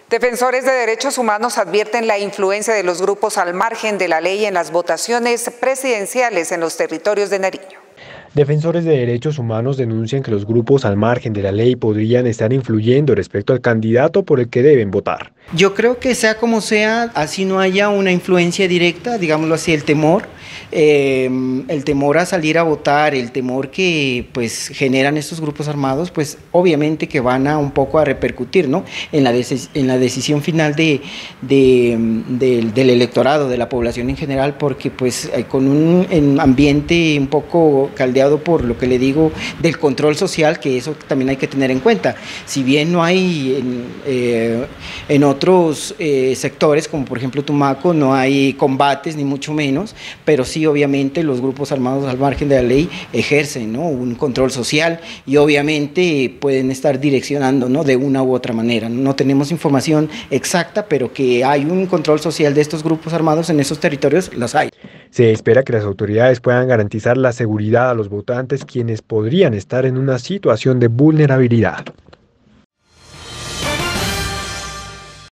Defensores de derechos humanos advierten la influencia de los grupos al margen de la ley en las votaciones presidenciales en los territorios de Nariño. Defensores de derechos humanos denuncian que los grupos al margen de la ley podrían estar influyendo respecto al candidato por el que deben votar. Yo creo que sea como sea, así no haya una influencia directa, digámoslo así, el temor a salir a votar, el temor que pues generan estos grupos armados, pues obviamente que van a un poco a repercutir, ¿no?, en la decisión final del electorado, de la población en general, porque pues con un ambiente un poco caldeado por lo que le digo del control social, que eso también hay que tener en cuenta. Si bien no hay en otros sectores, como por ejemplo Tumaco, no hay combates ni mucho menos, pero sí obviamente los grupos armados al margen de la ley ejercen, ¿no?, un control social y obviamente pueden estar direccionando, ¿no?, de una u otra manera. No tenemos información exacta, pero que hay un control social de estos grupos armados en esos territorios, los hay. Se espera que las autoridades puedan garantizar la seguridad a los votantes, quienes podrían estar en una situación de vulnerabilidad.